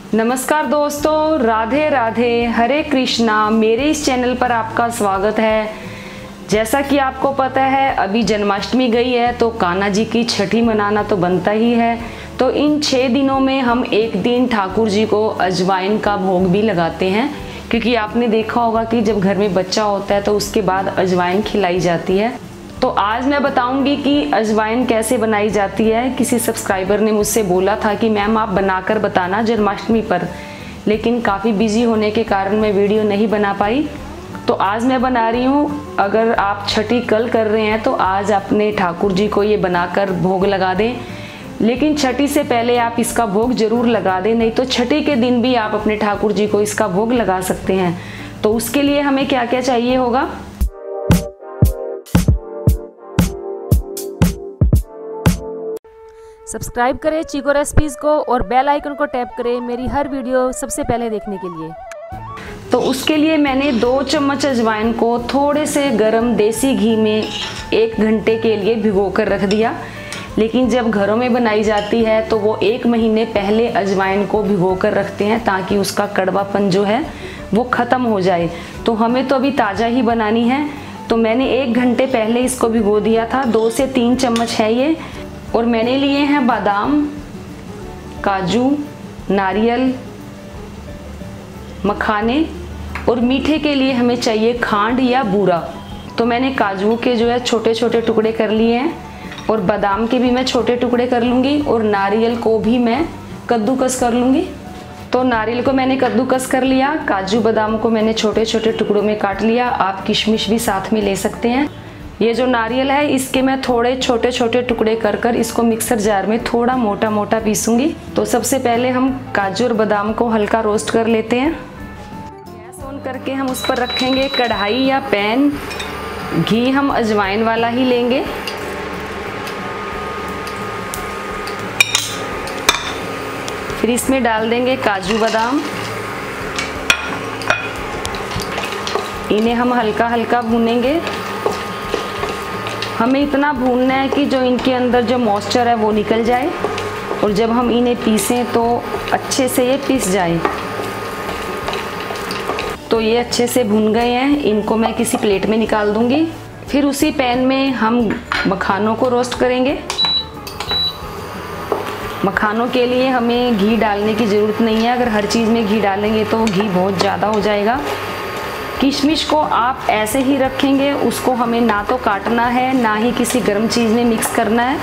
नमस्कार दोस्तों, राधे राधे, हरे कृष्णा। मेरे इस चैनल पर आपका स्वागत है। जैसा कि आपको पता है अभी जन्माष्टमी गई है तो कान्हा जी की छठी मनाना तो बनता ही है। तो इन 6 दिनों में हम एक दिन ठाकुर जी को अजवाइन का भोग भी लगाते हैं, क्योंकि आपने देखा होगा कि जब घर में बच्चा होता है तो उसके बाद अजवाइन खिलाई जाती है। तो आज मैं बताऊंगी कि अजवाइन कैसे बनाई जाती है। किसी सब्सक्राइबर ने मुझसे बोला था कि मैम आप बनाकर बताना जन्माष्टमी पर, लेकिन काफ़ी बिजी होने के कारण मैं वीडियो नहीं बना पाई। तो आज मैं बना रही हूँ। अगर आप छठी कल कर रहे हैं तो आज अपने ठाकुर जी को ये बनाकर भोग लगा दें, लेकिन छठी से पहले आप इसका भोग जरूर लगा दें, नहीं तो छठी के दिन भी आप अपने ठाकुर जी को इसका भोग लगा सकते हैं। तो उसके लिए हमें क्या क्या चाहिए होगा। सब्सक्राइब करें चीको रेसिपीज़ को और बेल आइकन को टैप करें मेरी हर वीडियो सबसे पहले देखने के लिए। तो उसके लिए मैंने 2 चम्मच अजवाइन को थोड़े से गरम देसी घी में 1 घंटे के लिए भिगो कर रख दिया। लेकिन जब घरों में बनाई जाती है तो वो 1 महीने पहले अजवाइन को भिगो कर रखते हैं ताकि उसका कड़वापन जो है वो ख़त्म हो जाए। तो हमें तो अभी ताज़ा ही बनानी है, तो मैंने 1 घंटे पहले इसको भिगो दिया था। 2 से 3 चम्मच है ये। और मैंने लिए हैं बादाम, काजू, नारियल, मखाने, और मीठे के लिए हमें चाहिए खांड या बूरा। तो मैंने काजू के जो है छोटे छोटे टुकड़े कर लिए हैं, और बादाम के भी मैं छोटे टुकड़े कर लूँगी, और नारियल को भी मैं कद्दूकस कर लूँगी। तो नारियल को मैंने कद्दूकस कर लिया, काजू बादाम को मैंने छोटे छोटे टुकड़ों में काट लिया। आप किशमिश भी साथ में ले सकते हैं। ये जो नारियल है इसके मैं थोड़े छोटे छोटे टुकड़े कर इसको मिक्सर जार में थोड़ा मोटा मोटा पीसूंगी। तो सबसे पहले हम काजू और बादाम को हल्का रोस्ट कर लेते हैं। गैस ऑन करके हम उस पर रखेंगे कढ़ाई या पैन। घी हम अजवाइन वाला ही लेंगे। फिर इसमें डाल देंगे काजू बादाम। इन्हें हम हल्का हल्का भूनेंगे। हमें इतना भूनना है कि जो इनके अंदर जो मॉइस्चर है वो निकल जाए, और जब हम इन्हें पीसें तो अच्छे से ये पीस जाए। तो ये अच्छे से भून गए हैं, इनको मैं किसी प्लेट में निकाल दूंगी। फिर उसी पैन में हम मखानों को रोस्ट करेंगे। मखानों के लिए हमें घी डालने की ज़रूरत नहीं है। अगर हर चीज़ में घी डालेंगे तो घी बहुत ज़्यादा हो जाएगा। किशमिश को आप ऐसे ही रखेंगे, उसको हमें ना तो काटना है ना ही किसी गर्म चीज़ में मिक्स करना है।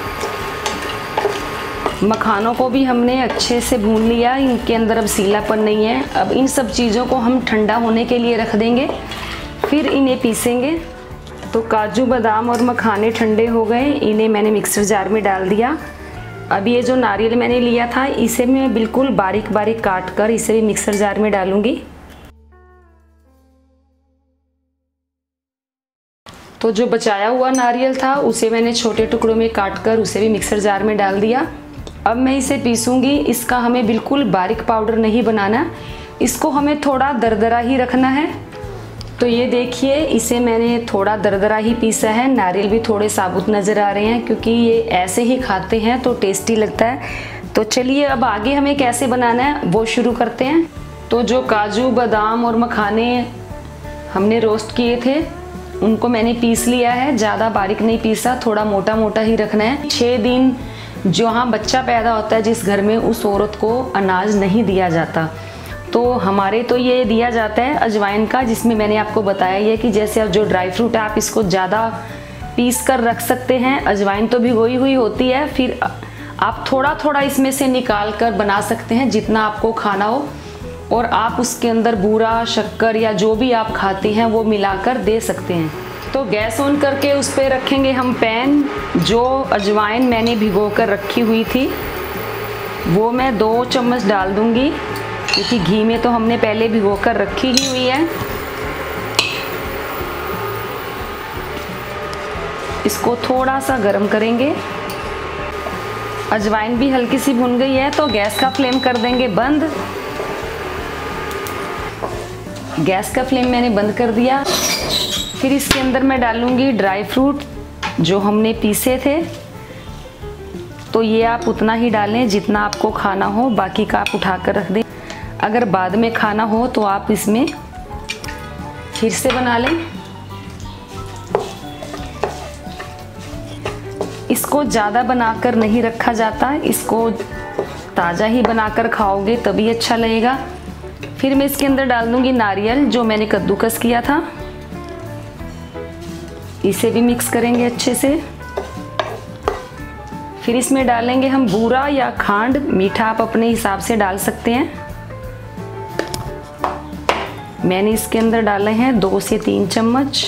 मखानों को भी हमने अच्छे से भून लिया, इनके अंदर अब सीलापन नहीं है। अब इन सब चीज़ों को हम ठंडा होने के लिए रख देंगे, फिर इन्हें पीसेंगे। तो काजू बादाम और मखाने ठंडे हो गए, इन्हें मैंने मिक्सर जार में डाल दिया। अब ये जो नारियल मैंने लिया था इसे मैं बिल्कुल बारीक बारीक काट कर इसे भी मिक्सर जार में डालूंगी। तो जो बचाया हुआ नारियल था उसे मैंने छोटे टुकड़ों में काट कर उसे भी मिक्सर जार में डाल दिया। अब मैं इसे पीसूंगी। इसका हमें बिल्कुल बारीक पाउडर नहीं बनाना, इसको हमें थोड़ा दरदरा ही रखना है। तो ये देखिए, इसे मैंने थोड़ा दरदरा ही पीसा है। नारियल भी थोड़े साबुत नज़र आ रहे हैं, क्योंकि ये ऐसे ही खाते हैं तो टेस्टी लगता है। तो चलिए अब आगे हमें कैसे बनाना है वो शुरू करते हैं। तो जो काजू बादाम और मखाने हमने रोस्ट किए थे उनको मैंने पीस लिया है। ज़्यादा बारीक नहीं पीसा, थोड़ा मोटा मोटा ही रखना है। 6 दिन जहाँ बच्चा पैदा होता है जिस घर में, उस औरत को अनाज नहीं दिया जाता। तो हमारे तो ये दिया जाता है अजवाइन का, जिसमें मैंने आपको बताया ये कि जैसे अब जो ड्राई फ्रूट है आप इसको ज़्यादा पीस कर रख सकते हैं। अजवाइन तो भिगोई हुई होती है, फिर आप थोड़ा थोड़ा इसमें से निकाल कर बना सकते हैं जितना आपको खाना हो, और आप उसके अंदर बूरा, शक्कर या जो भी आप खाते हैं वो मिलाकर दे सकते हैं। तो गैस ऑन करके उस पर रखेंगे हम पैन। जो अजवाइन मैंने भिगो कर रखी हुई थी वो मैं 2 चम्मच डाल दूंगी, क्योंकि घी में तो हमने पहले भिगो कर रखी ही हुई है। इसको थोड़ा सा गर्म करेंगे। अजवाइन भी हल्की सी भुन गई है तो गैस का फ्लेम कर देंगे बंद। गैस का फ्लेम मैंने बंद कर दिया। फिर इसके अंदर मैं डालूंगी ड्राई फ्रूट जो हमने पीसे थे। तो ये आप उतना ही डालें जितना आपको खाना हो, बाकी का आप उठा कर रख दें। अगर बाद में खाना हो तो आप इसमें फिर से बना लें। इसको ज़्यादा बनाकर नहीं रखा जाता, इसको ताज़ा ही बनाकर खाओगे तभी अच्छा लगेगा। फिर मैं इसके अंदर डाल दूंगी नारियल जो मैंने कद्दूकस किया था, इसे भी मिक्स करेंगे अच्छे से। फिर इसमें डालेंगे हम बूरा या खांड, मीठा आप अपने हिसाब से डाल सकते हैं। मैंने इसके अंदर डाले हैं 2 से 3 चम्मच।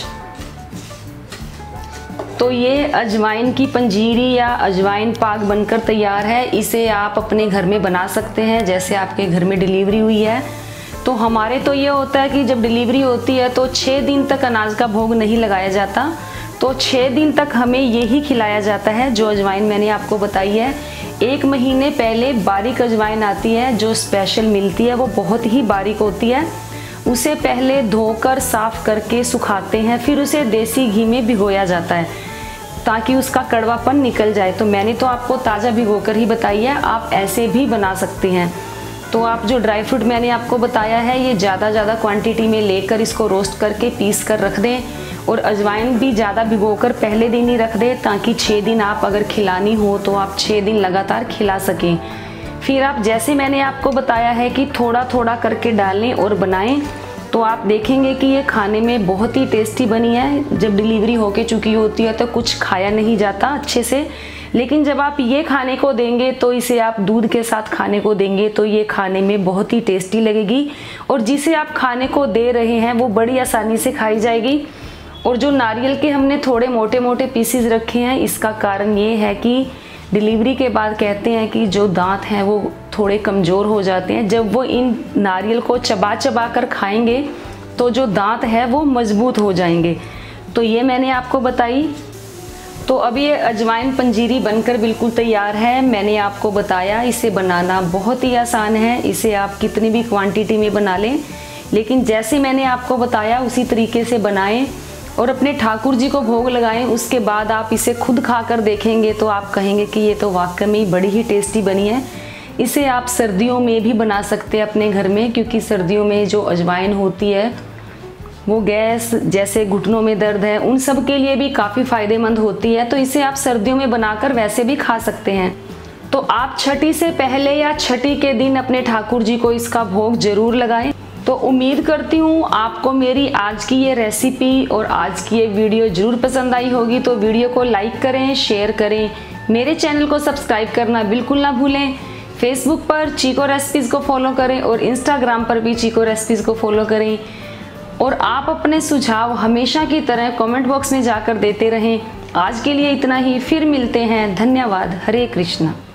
तो ये अजवाइन की पंजीरी या अजवाइन पाक बनकर तैयार है। इसे आप अपने घर में बना सकते हैं। जैसे आपके घर में डिलीवरी हुई है, तो हमारे तो ये होता है कि जब डिलीवरी होती है तो 6 दिन तक अनाज का भोग नहीं लगाया जाता, तो 6 दिन तक हमें यही खिलाया जाता है जो अजवाइन मैंने आपको बताई है। 1 महीने पहले बारीक अजवाइन आती है जो स्पेशल मिलती है, वो बहुत ही बारीक होती है। उसे पहले धोकर साफ करके सुखाते हैं, फिर उसे देसी घी में भिगोया जाता है ताकि उसका कड़वापन निकल जाए। तो मैंने तो आपको ताज़ा भिगोकर ही बताई है, आप ऐसे भी बना सकते हैं। तो आप जो ड्राई फ्रूट मैंने आपको बताया है, ये ज़्यादा क्वांटिटी में लेकर इसको रोस्ट करके पीस कर रख दें, और अजवाइन भी ज़्यादा भिगोकर पहले दिन ही रख दें ताकि 6 दिन आप अगर खिलानी हो तो आप 6 दिन लगातार खिला सकें। फिर आप जैसे मैंने आपको बताया है कि थोड़ा थोड़ा करके डालें और बनाएं, तो आप देखेंगे कि ये खाने में बहुत ही टेस्टी बनी है। जब डिलीवरी होके चुकी होती है तो कुछ खाया नहीं जाता अच्छे से, लेकिन जब आप ये खाने को देंगे तो इसे आप दूध के साथ खाने को देंगे तो ये खाने में बहुत ही टेस्टी लगेगी, और जिसे आप खाने को दे रहे हैं वो बड़ी आसानी से खाई जाएगी। और जो नारियल के हमने थोड़े मोटे मोटे पीसेस रखे हैं, इसका कारण ये है कि डिलीवरी के बाद कहते हैं कि जो दांत हैं वो थोड़े कमज़ोर हो जाते हैं। जब वो इन नारियल को चबा चबा कर खाएंगे तो जो दांत है वो मजबूत हो जाएंगे। तो ये मैंने आपको बताई। तो अब ये अजवाइन पंजीरी बनकर बिल्कुल तैयार है। मैंने आपको बताया इसे बनाना बहुत ही आसान है, इसे आप कितनी भी क्वांटिटी में बना लें, लेकिन जैसे मैंने आपको बताया उसी तरीके से बनाएं और अपने ठाकुर जी को भोग लगाएं। उसके बाद आप इसे खुद खाकर देखेंगे तो आप कहेंगे कि ये तो वाकई में बड़ी ही टेस्टी बनी है। इसे आप सर्दियों में भी बना सकते हैं अपने घर में, क्योंकि सर्दियों में जो अजवाइन होती है वो गैस जैसे घुटनों में दर्द है उन सब के लिए भी काफ़ी फ़ायदेमंद होती है। तो इसे आप सर्दियों में बनाकर वैसे भी खा सकते हैं। तो आप छठी से पहले या छठी के दिन अपने ठाकुर जी को इसका भोग जरूर लगाएं। तो उम्मीद करती हूँ आपको मेरी आज की ये रेसिपी और आज की ये वीडियो ज़रूर पसंद आई होगी। तो वीडियो को लाइक करें, शेयर करें, मेरे चैनल को सब्सक्राइब करना बिल्कुल ना भूलें। फेसबुक पर चीको रेसिपीज़ को फॉलो करें और इंस्टाग्राम पर भी चीको रेसिपीज़ को फॉलो करें। और आप अपने सुझाव हमेशा की तरह कमेंट बॉक्स में जाकर देते रहें। आज के लिए इतना ही, फिर मिलते हैं। धन्यवाद। हरे कृष्णा।